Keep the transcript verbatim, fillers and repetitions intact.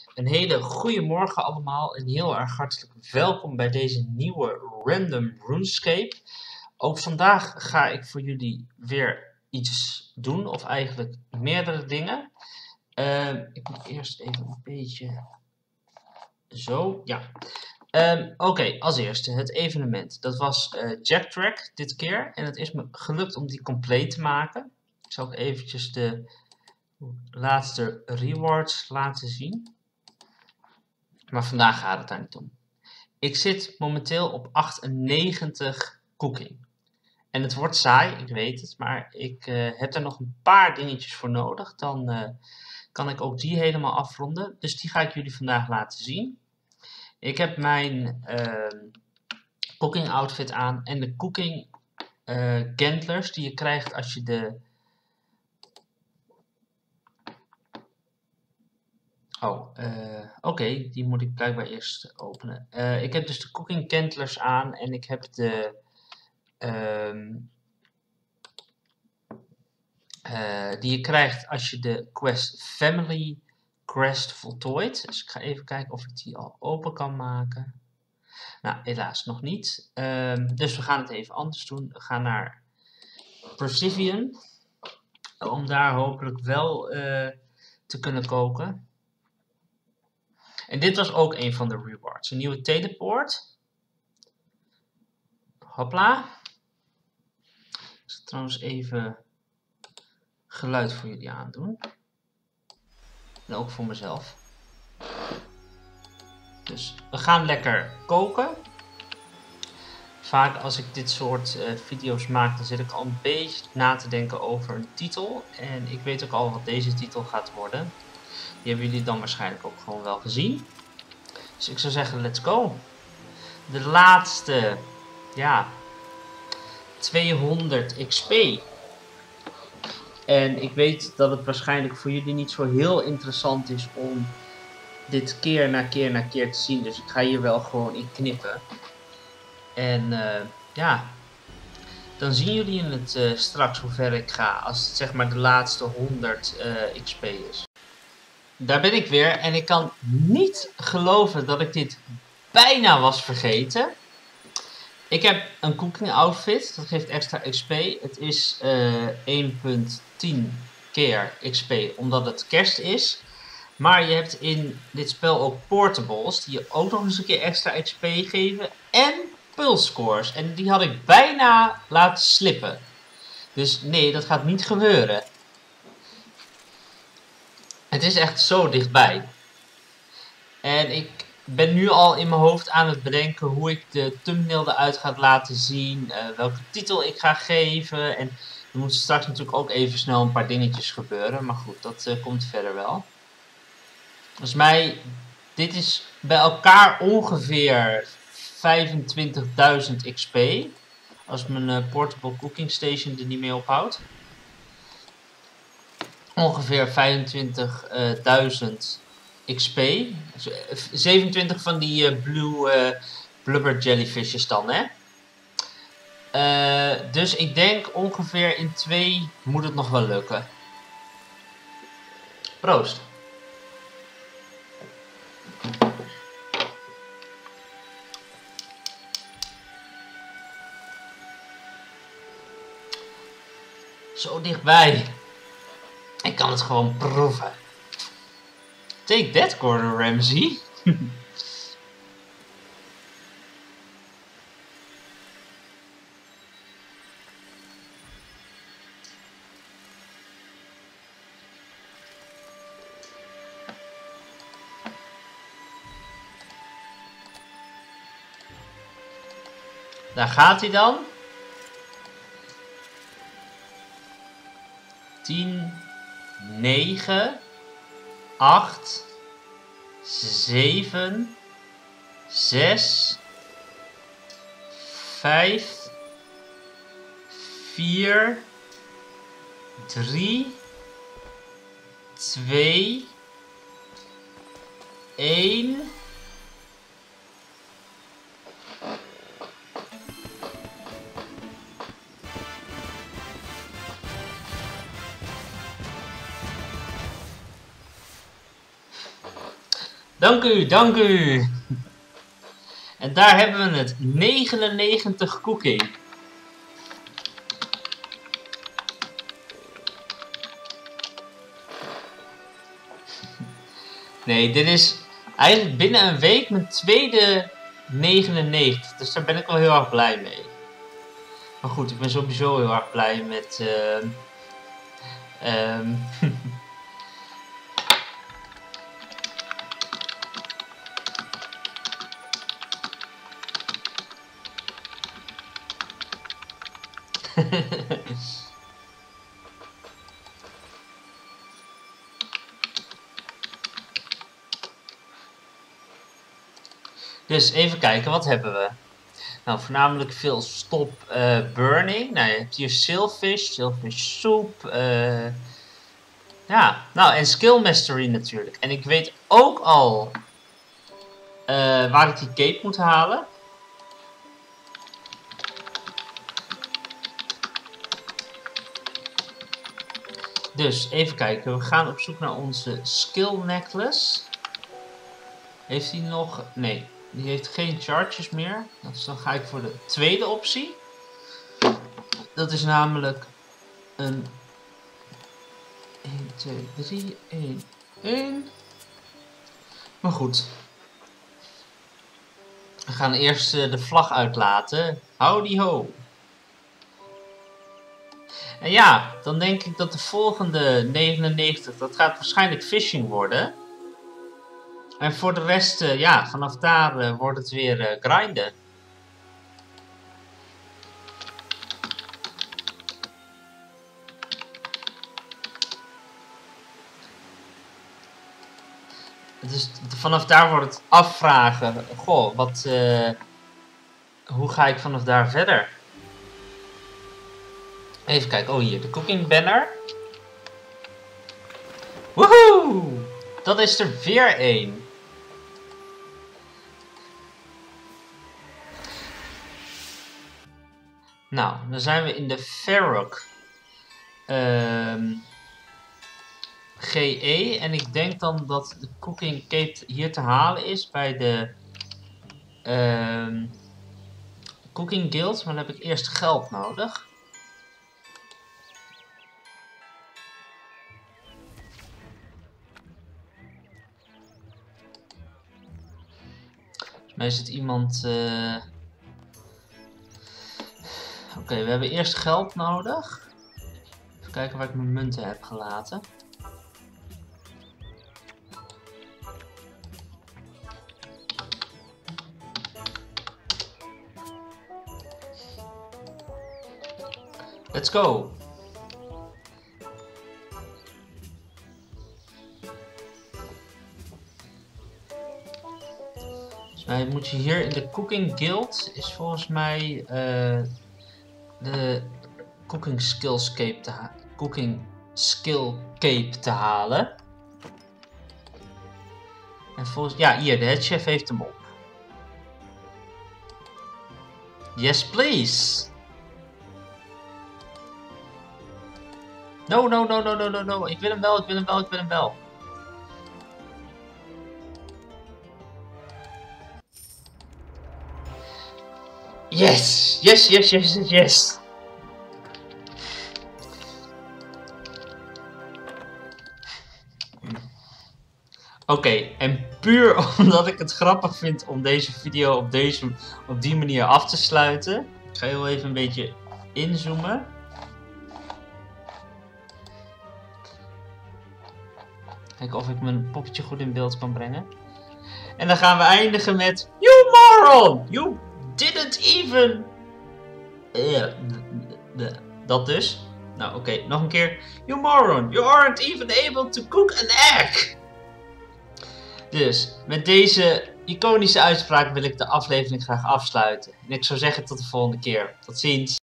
Een hele goede morgen allemaal en heel erg hartelijk welkom bij deze nieuwe Random RuneScape. Ook vandaag ga ik voor jullie weer iets doen, of eigenlijk meerdere dingen. Uh, ik moet eerst even een beetje... Zo, ja. Um, Oké, okay, als eerste het evenement. Dat was uh, Jacktrack dit keer en het is me gelukt om die compleet te maken. Ik zal ook eventjes de laatste rewards laten zien. Maar vandaag gaat het daar niet om. Ik zit momenteel op achtennegentig cooking. En het wordt saai, ik weet het, maar ik uh, heb er nog een paar dingetjes voor nodig. Dan uh, kan ik ook die helemaal afronden. Dus die ga ik jullie vandaag laten zien. Ik heb mijn uh, cooking outfit aan en de cooking uh, gantlers die je krijgt als je de... Oh, uh, oké, okay, die moet ik blijkbaar eerst openen. Uh, ik heb dus de cooking gantlers aan en ik heb de... Um, uh, die je krijgt als je de quest Family Crest voltooit. Dus ik ga even kijken of ik die al open kan maken. Nou, helaas nog niet. Um, dus we gaan het even anders doen. We gaan naar Persivian. Om daar hopelijk wel uh, te kunnen koken. En dit was ook een van de rewards. Een nieuwe teleport. Hopla. Ik zal trouwens even geluid voor jullie aandoen. En ook voor mezelf. Dus we gaan lekker koken. Vaak als ik dit soort uh, video's maak, dan zit ik al een beetje na te denken over een titel. En ik weet ook al wat deze titel gaat worden. Die hebben jullie dan waarschijnlijk ook gewoon wel gezien. Dus ik zou zeggen, let's go. De laatste, ja, tweehonderd X P. En ik weet dat het waarschijnlijk voor jullie niet zo heel interessant is om dit keer na keer na keer te zien. Dus ik ga hier wel gewoon in knippen. En uh, ja, dan zien jullie in het uh, straks hoe ver ik ga. Als het zeg maar de laatste honderd uh, X P is. Daar ben ik weer en ik kan niet geloven dat ik dit bijna was vergeten. Ik heb een cooking outfit, dat geeft extra X P. Het is uh, één komma tien keer X P omdat het kerst is. Maar je hebt in dit spel ook portables die je ook nog eens een keer extra X P geven. En pulse scores. En die had ik bijna laten slippen. Dus nee, dat gaat niet gebeuren. Het is echt zo dichtbij. En ik ben nu al in mijn hoofd aan het bedenken hoe ik de thumbnail eruit ga laten zien. Uh, welke titel ik ga geven. En er moeten straks natuurlijk ook even snel een paar dingetjes gebeuren. Maar goed, dat uh, komt verder wel. Volgens mij, dit is bij elkaar ongeveer vijfentwintigduizend X P. Als mijn uh, portable cooking station er niet mee ophoudt. Ongeveer vijfentwintigduizend X P. zevenentwintig van die uh, blue uh, blubber jellyfishes dan, hè. Uh, dus ik denk ongeveer in twee moet het nog wel lukken. Proost. Zo dichtbij. Ik kan het gewoon proeven. Take that, Gordon Ramsay. Daar gaat hij dan. tien, negen, acht, zeven, zes, vijf, vier, drie, twee, één. Dank u, dank u. En daar hebben we het. negenennegentig cooking. Nee, dit is eigenlijk binnen een week mijn tweede negenennegentig. Dus daar ben ik wel heel erg blij mee. Maar goed, ik ben sowieso heel erg blij met... Uh, um, Dus even kijken, wat hebben we? Nou, voornamelijk veel stop uh, burning. Nou, je hebt hier Silfish, Silfish soep. Uh, ja, nou en skill mastery natuurlijk. En ik weet ook al uh, waar ik die cape moet halen. Dus even kijken, we gaan op zoek naar onze skill necklace. Heeft hij nog... Nee, die heeft geen charges meer. Dus dan ga ik voor de tweede optie. Dat is namelijk een... een, twee, drie, één, één. Maar goed. We gaan eerst uh, de vlag uitlaten. Howdy ho. En ja, dan denk ik dat de volgende negenennegentig, dat gaat waarschijnlijk fishing worden. En voor de rest, uh, ja, vanaf daar uh, wordt het weer uh, grinden. Dus vanaf daar wordt het afvragen, goh, wat, uh, hoe ga ik vanaf daar verder? Even kijken, oh hier, de cooking banner. Woehoe! Dat is er weer één. Nou, dan zijn we in de Ferrock um, G E. En ik denk dan dat de cooking cape hier te halen is bij de um, Cooking Guild. Maar dan heb ik eerst geld nodig. Volgens mij is het iemand... Uh... Oké, okay, we hebben eerst geld nodig. Even kijken waar ik mijn munten heb gelaten. Let's go! Volgens mij moet je hier in de Cooking Guild is volgens mij uh, de Cooking Skills Cape te halen. Cooking Skill Cape te halen. En volgens ja, hier de head chef heeft hem op. Yes, please. No, no, no, no, no, no, no. Ik wil hem wel, ik wil hem wel, ik wil hem wel. Yes, yes, yes, yes, yes, yes. Oké, okay, en puur omdat ik het grappig vind om deze video op, deze, op die manier af te sluiten. Ik ga heel even een beetje inzoomen. Kijken of ik mijn poppetje goed in beeld kan brengen. En dan gaan we eindigen met... You moron! You didn't even... Uh, dat dus. Nou oké, okay, nog een keer. You moron! You aren't even able to cook an egg! Dus, met deze iconische uitspraak wil ik de aflevering graag afsluiten. En ik zou zeggen tot de volgende keer. Tot ziens!